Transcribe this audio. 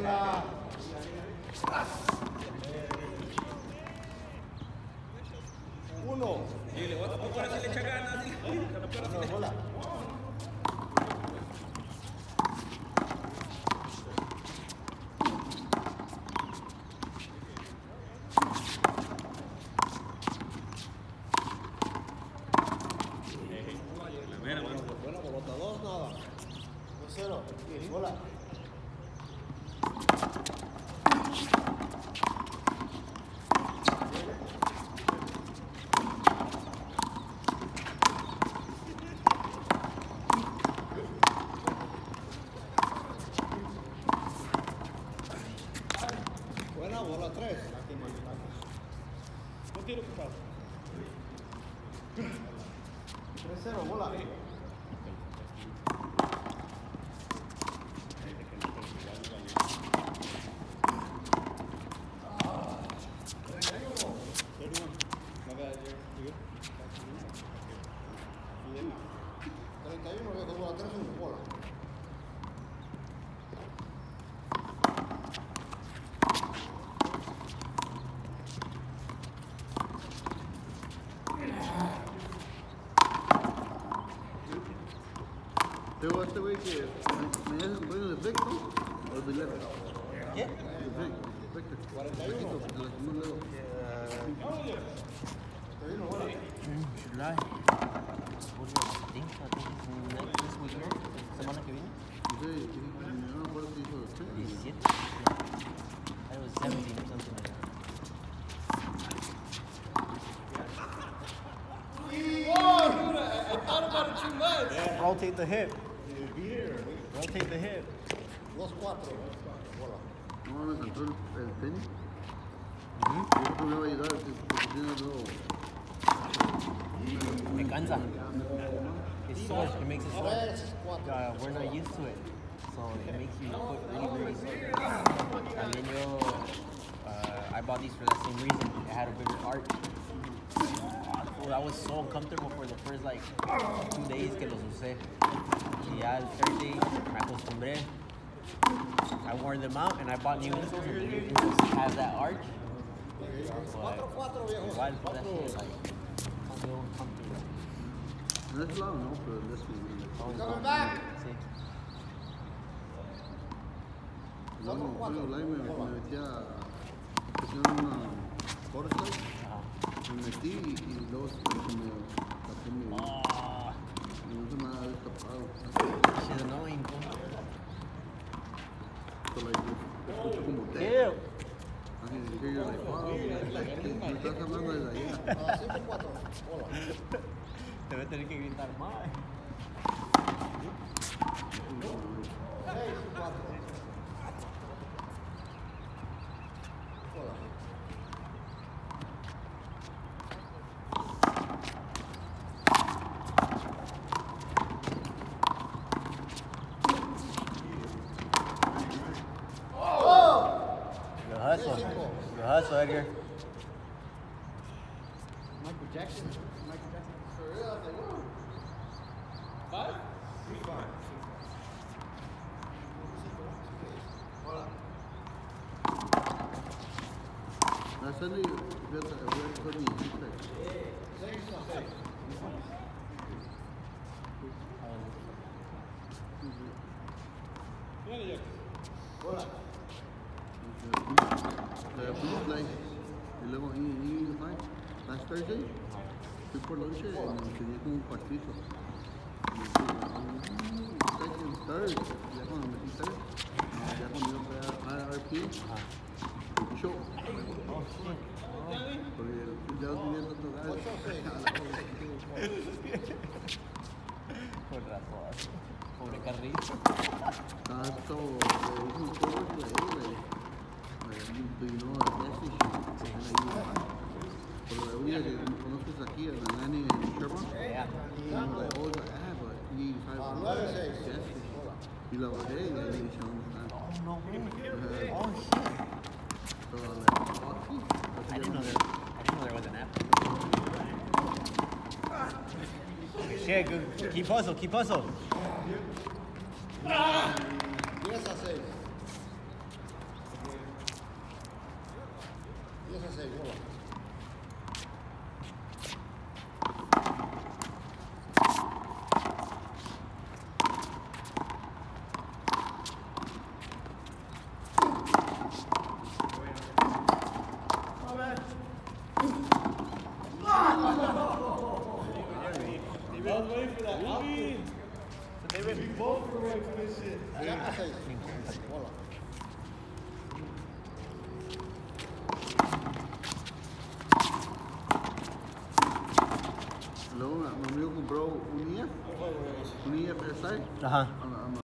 Uno. Y le voy a poner si le echa ganas. Bola. Bueno, pelota 2, nada. 2-0. Bola. Buena bola 3. No tiro que pasa. 3-0, bola. Pero este güey que me hace bueno de Vector o de Lever. ¿Qué? De Vector. 41. July. What do you think? I think it's next this week, ¿no? Semana que viene. No me acuerdo si hizo 17. I was 17 or something like that. I thought about it too much. Yeah. Rotate the hip. Rotate the hip. 2-4. Bola. No me encantó el tenis. Yo creo que me va a ayudar porque tiene algo. Me cansa. It's sore. It makes it sore. 3-4. We're not used to it. So it makes you put really sore. And then I bought these for that same reason. It had a bigger arch. Well, I was so uncomfortable for the first like 2 days que los usé. Y ya el third day me acostumbré. I wore them out and I bought new insoles and the new insoles have that arch. But igual, that shit like a little uncomfortable. No es lado, no, pero es Coming back. Sí. no, me metí a hacer una force me metí y luego se me tapé mi y no se me ha escapado. She's annoying. So like, escucho como te. Ew. Así que yo like, wow, me estás hablando desde allá. 5-4. Bola. Te voy a tener que gritar más. 6-4. Bola. Good hustle. Good hustle, Edgar. Michael Jackson. For real, I was like, whoa. 5? 3-5. Bola. I suddenly felt that I went for the 6-6. Bola. y luego last Thursday fui por lunch y tenía como un cuartito second, third, ya cuando metí third ya cuando yo fui a RP show porque ya no tenía tanto gas 8-6. Con razón. Pobre carrito. tanto un poco de ahí do you know a gas station? Pero la única que conoces aquí, la Nani en Sherman, like, oh, but you need 5 gas station. Y la bajé y ahí me echaron Oh, no way. Oh, shit. So I'm like, fuck you. I didn't know there was an app. Shit, good. Keep hustle, keep hustle. 10-6. cosas se bola. I was waiting for that. We both were waiting for this shit. Ya se bola. Luego mi amigo compró un IF SI Ajá. a